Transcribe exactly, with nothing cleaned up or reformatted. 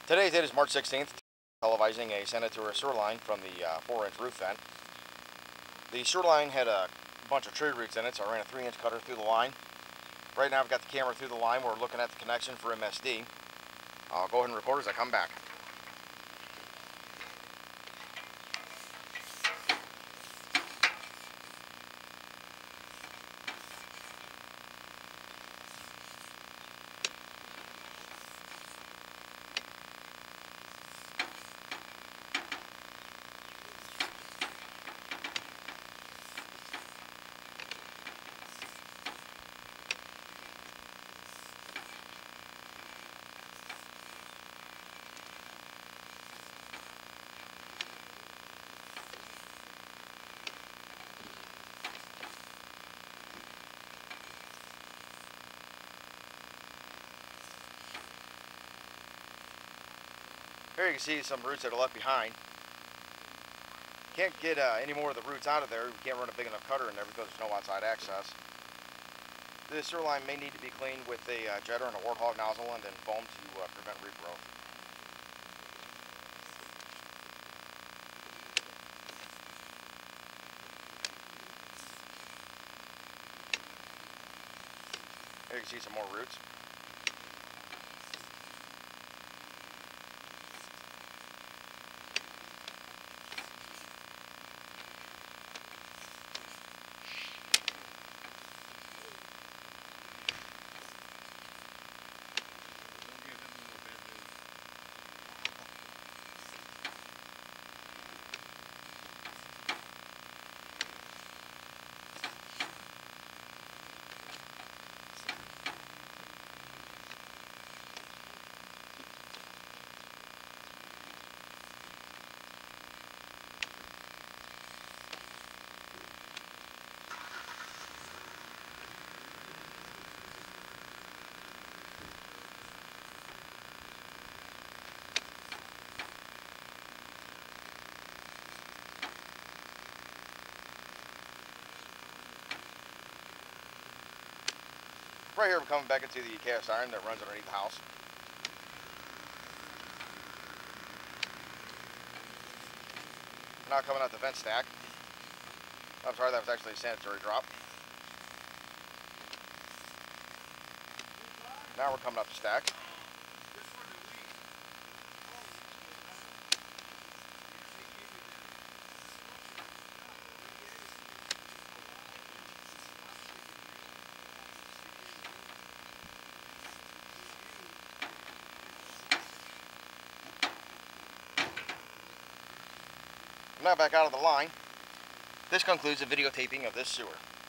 Today's date is March sixteenth, televising a Senator sewer line from the uh, four inch roof vent. The sewer line had a bunch of tree roots in it, so I ran a three inch cutter through the line. Right now I've got the camera through the line. We're looking at the connection for M S D. I'll go ahead and record as I come back. Here you can see some roots that are left behind. Can't get uh, any more of the roots out of there. We can't run a big enough cutter in there because there's no outside access. This sewer line may need to be cleaned with a uh, jetter and a warthog nozzle and then foam to uh, prevent regrowth. Here you can see some more roots. Right here we're coming back into the cast iron that runs underneath the house. Now coming out the vent stack. I'm sorry, that was actually a sanitary drop. Now we're coming up the stack. Now back out of the line. This concludes the videotaping of this sewer.